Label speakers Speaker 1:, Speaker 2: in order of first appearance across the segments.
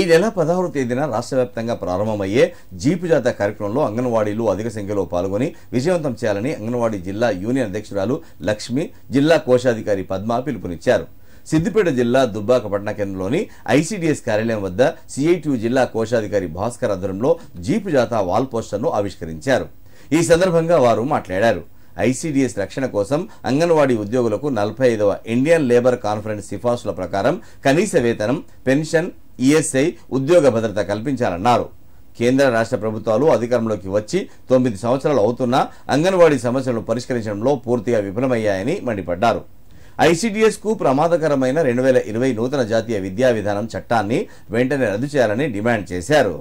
Speaker 1: నెల 16వ తేదీన రాష్ట్ర వ్యాప్తంగా ప్రారంభమయ్యే జీపు జాతా కార్యక్రమంలో అంగన్వాడీలు అధిక సంఖ్యలో పాల్గొని విజయవంతం చేయాలని అంగన్వాడీ జిల్లా యూనియన్ అధ్యక్షురాలు లక్ష్మి, జిల్లా కోశాధికారి పద్మ పిలుపునిచ్చారు. సిద్దిపేట జిల్లా దుబ్బాక పట్టణ కేంద్రంలోని ఐసీడీఎస్ కార్యాలయం వద్ద సిఐటియు జిల్లా కోశాధికారి భాస్కర్ ఆధ్వర్యంలో జీపు జాతా వాల్ పోస్టర్ను ఆవిష్కరించారు. ఈ సందర్భంగా వారు మాట్లాడారు. ఐసీడీఎస్ రక్షణ కోసం అంగన్వాడీ ఉద్యోగులకు 45వ ఇండియన్ లేబర్ కాన్ఫరెన్స్ సిఫార్సుల ప్రకారం కనీస వేతనం, పెన్షన్, ఈఎస్ఐ, ఉద్యోగ భద్రత కల్పించాలన్నారు. కేంద్ర రాష్ట్ర ప్రభుత్వాలు అధికారంలోకి వచ్చి 9 సంవత్సరాలు అవుతున్నా అంగన్వాడీ సమస్యలను పరిష్కరించడంలో పూర్తిగా విఫలమయ్యాయని మండిపడ్డారు. ఐసీడీఎస్ కు ప్రమాదకరమైన 2020 నూతన జాతీయ విద్యా విధానం చట్టాన్ని వెంటనే రద్దు చేయాలని డిమాండ్ చేశారు.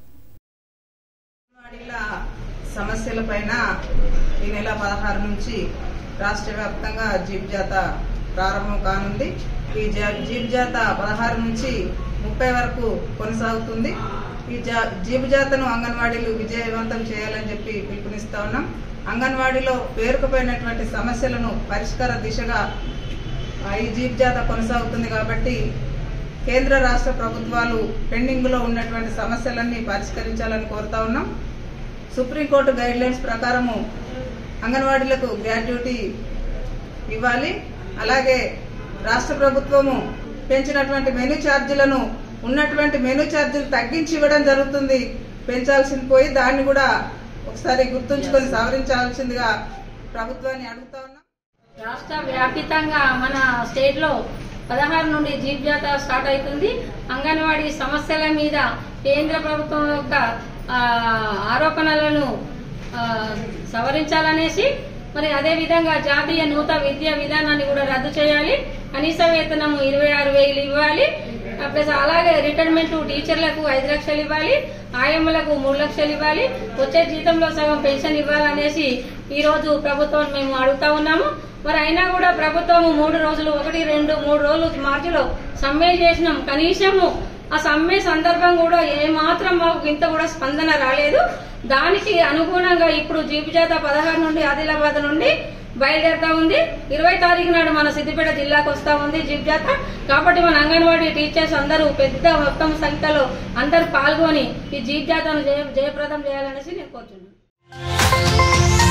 Speaker 2: సమస్యలపైన ఈ నెల 16 నుంచి రాష్ట్ర వ్యాప్తంగా జీప్ జాతా ప్రారంభం కానుంది. ఈ జీప్ జాతా 16 నుంచి 30 వరకు కొనసాగుతుంది. ఈ జీప్ జాతను అంగన్వాడీలు విజయవంతం చేయాలని చెప్పి పిలుపునిస్తా ఉన్నాం. అంగన్వాడీలో పేరుకుపోయినటువంటి సమస్యలను పరిష్కార దిశగా ఈ జీప్ జాతా కొనసాగుతుంది కాబట్టి కేంద్ర రాష్ట్ర ప్రభుత్వాలు పెండింగ్ లో ఉన్నటువంటి సమస్యలన్నీ పరిష్కరించాలని కోరుతా ఉన్నాం. సుప్రీంకోర్టు గైడ్ లైన్స్ ప్రకారము అంగన్వాడీలకు గ్రాట్యుటీ ఇవ్వాలి. అలాగే రాష్ట్ర ప్రభుత్వము పెంచినటువంటి మెనూ ఛార్జీలను ఉన్నటువంటి మెనూ ఛార్జీలు తగ్గించి ఇవ్వడం జరుగుతుంది. పెంచాల్సింది పోయి దాన్ని కూడా ఒకసారి గుర్తుంచుకొని సవరించాల్సిందిగా ప్రభుత్వాన్ని అడుగుతా ఉన్నాం.
Speaker 3: రాష్ట్ర వ్యాపితంగా మన స్టేట్ లో 16 నుండి జీప్ జాతా స్టార్ట్ అవుతుంది. అంగన్వాడీ సమస్యల మీద కేంద్ర ప్రభుత్వం యొక్క ఆరోపణలను సవరించాలనేసి, మరి అదే విధంగా జాతీయ నూతన విద్యా విధానాన్ని కూడా రద్దు చేయాలి. కనీస వేతనం 26,000 ఇవ్వాలి. ప్లస్ అలాగే రిటైర్మెంట్ టీచర్లకు 5 లక్షలు ఇవ్వాలి, ఆయమ్మలకు 3 లక్షలు ఇవ్వాలి, వచ్చే జీతంలో సగం పెన్షన్ ఇవ్వాలనేసి ఈ రోజు ప్రభుత్వం మేము అడుగుతా ఉన్నాము. మరి అయినా కూడా ప్రభుత్వం 3 రోజులు 1, 2, 3 రోజులు మార్చిలో సమ్మె చేసినాం. కనీసము ఆ సమ్మె సందర్భం కూడా ఏమాత్రం మాకు ఇంత కూడా స్పందన రాలేదు. దానికి అనుగుణంగా ఇప్పుడు జీపు జాతా 16 నుండి ఆదిలాబాద్ నుండి బయలుదేరుతా ఉంది. 20 తారీఖు నాడు మన సిద్దిపేట జిల్లాకు వస్తా ఉంది జీప్ జాతా. కాబట్టి మన అంగన్వాడీ టీచర్స్ అందరూ పెద్ద మొత్తం సంఖ్యలో అందరూ పాల్గొని ఈ జీప్ జాతాను జయప్రదం చేయాలనేసి నేను కోరుతున్నాను.